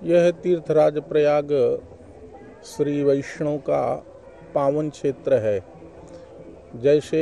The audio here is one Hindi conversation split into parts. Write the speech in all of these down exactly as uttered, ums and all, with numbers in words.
यह तीर्थराज प्रयाग श्री वैष्णव का पावन क्षेत्र है। जैसे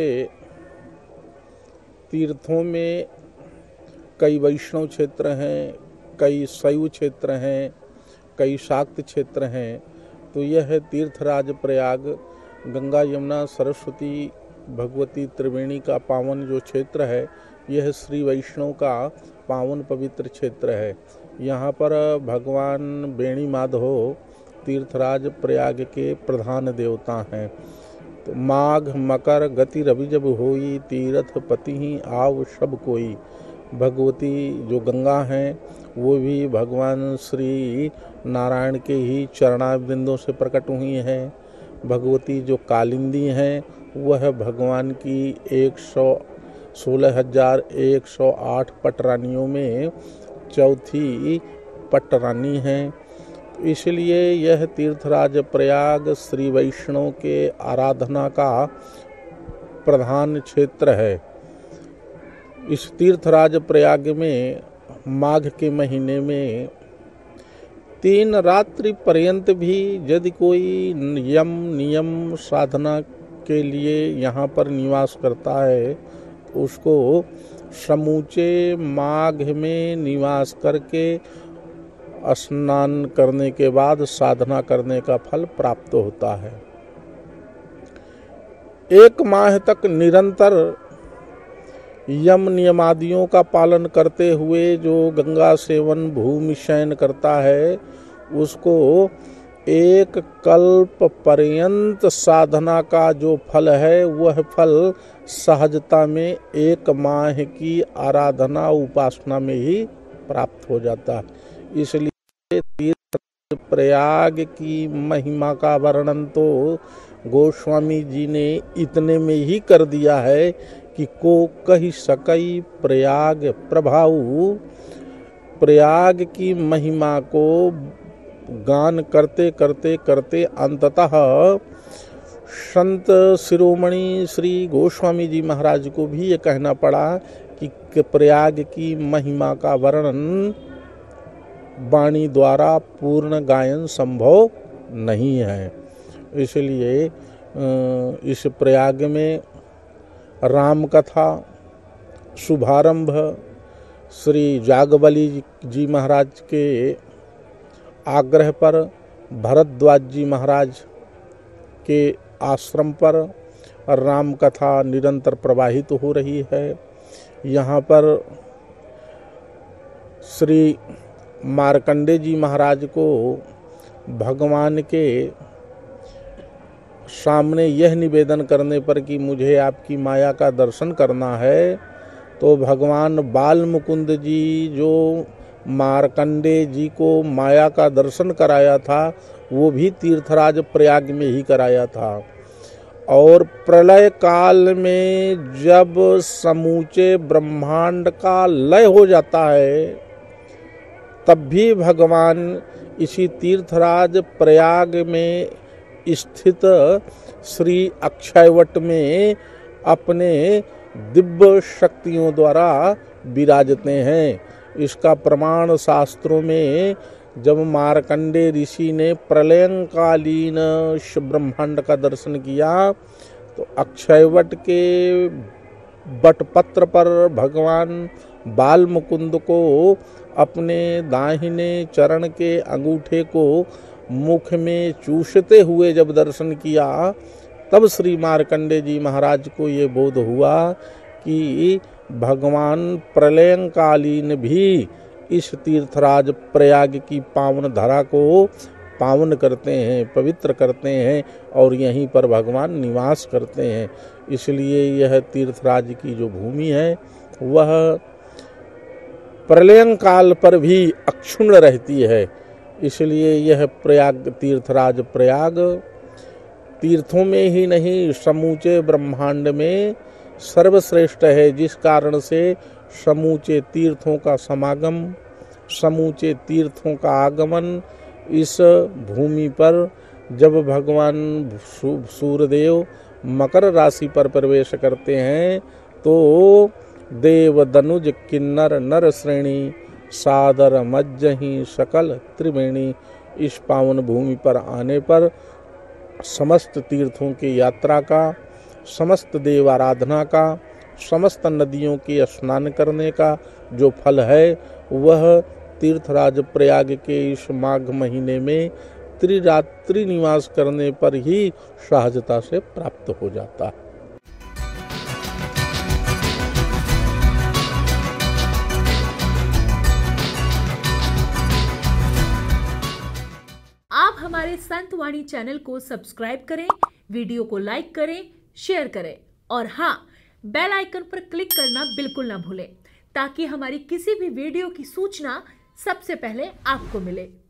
तीर्थों में कई वैष्णव क्षेत्र हैं, कई शैव क्षेत्र हैं, कई शाक्त क्षेत्र हैं, तो यह तीर्थराज प्रयाग गंगा यमुना सरस्वती भगवती त्रिवेणी का पावन जो क्षेत्र है, यह श्री वैष्णव का पावन पवित्र क्षेत्र है। यहाँ पर भगवान बेणी माधव तीर्थराज प्रयाग के प्रधान देवता हैं। तो माघ मकर गति रवि जब होई, तीर्थ पति ही आव सब कोई। भगवती जो गंगा हैं वो भी भगवान श्री नारायण के ही चरणारविंदों से प्रकट हुई हैं। भगवती जो कालिंदी हैं वह भगवान की एक सौ सोलह हजार एक सौ आठ पटरानियों में चौथी पटरानी हैं। इसलिए यह तीर्थराज प्रयाग श्री वैष्णव के आराधना का प्रधान क्षेत्र है। इस तीर्थराज प्रयाग में माघ के महीने में तीन रात्रि पर्यंत भी यदि कोई यम नियम साधना के लिए यहाँ पर निवास करता है, उसको समूचे माघ में निवास करके स्नान करने के बाद साधना करने का फल प्राप्त होता है। एक माह तक निरंतर यम नियमादियों का पालन करते हुए जो गंगा सेवन भूमि शयन करता है, उसको एक कल्प पर्यंत साधना का जो फल है वह फल सहजता में एक माह की आराधना उपासना में ही प्राप्त हो जाता है। इसलिए तीर्थ प्रयाग की महिमा का वर्णन तो गोस्वामी जी ने इतने में ही कर दिया है कि को कही सकई प्रयाग प्रभाऊ। प्रयाग की महिमा को गान करते करते करते अंततः संत शिरोमणि श्री गोस्वामी जी महाराज को भी ये कहना पड़ा कि प्रयाग की महिमा का वर्णन वाणी द्वारा पूर्ण गायन संभव नहीं है। इसलिए इस प्रयाग में राम कथा शुभारंभ श्री जागबली जी महाराज के आग्रह पर भरद्वाज जी महाराज के आश्रम पर राम कथा निरंतर प्रवाहित हो रही है। यहाँ पर श्री मार्कंडे जी महाराज को भगवान के सामने यह निवेदन करने पर कि मुझे आपकी माया का दर्शन करना है, तो भगवान बाल मुकुंद जी जो मार्कंडे जी को माया का दर्शन कराया था, वो भी तीर्थराज प्रयाग में ही कराया था। और प्रलय काल में जब समूचे ब्रह्मांड का लय हो जाता है, तब भी भगवान इसी तीर्थराज प्रयाग में स्थित श्री अक्षयवट में अपने दिव्य शक्तियों द्वारा विराजते हैं। इसका प्रमाण शास्त्रों में जब मार्कंडे ऋषि ने प्रलयकालीन ब्रह्मांड का दर्शन किया, तो अक्षयवट के बटपत्र पर भगवान बाल मुकुंद को अपने दाहिने चरण के अंगूठे को मुख में चूसते हुए जब दर्शन किया, तब श्री मार्कंडे जी महाराज को ये बोध हुआ कि भगवान प्रलयकालीन भी इस तीर्थराज प्रयाग की पावन धरा को पावन करते हैं, पवित्र करते हैं और यहीं पर भगवान निवास करते हैं। इसलिए यह तीर्थराज की जो भूमि है वह प्रलय काल पर भी अक्षुण्ण रहती है। इसलिए यह प्रयाग तीर्थराज प्रयाग तीर्थों में ही नहीं समूचे ब्रह्मांड में सर्वश्रेष्ठ है, जिस कारण से समूचे तीर्थों का समागम, समूचे तीर्थों का आगमन इस भूमि पर जब भगवान सूर्यदेव मकर राशि पर प्रवेश करते हैं, तो देव दनुज किन्नर नर श्रेणी सादर मज्जहि सकल त्रिवेणी। इस पावन भूमि पर आने पर समस्त तीर्थों की यात्रा का, समस्त देव आराधना का, समस्त नदियों के स्नान करने का जो फल है वह तीर्थराज प्रयाग के इस माघ महीने में त्रिरात्रि निवास करने पर ही सहजता से प्राप्त हो जाता है। आप हमारे संत वाणी चैनल को सब्सक्राइब करें, वीडियो को लाइक करें, शेयर करें और हाँ, बेल आइकन पर क्लिक करना बिल्कुल ना भूलें ताकि हमारी किसी भी वीडियो की सूचना सबसे पहले आपको मिले।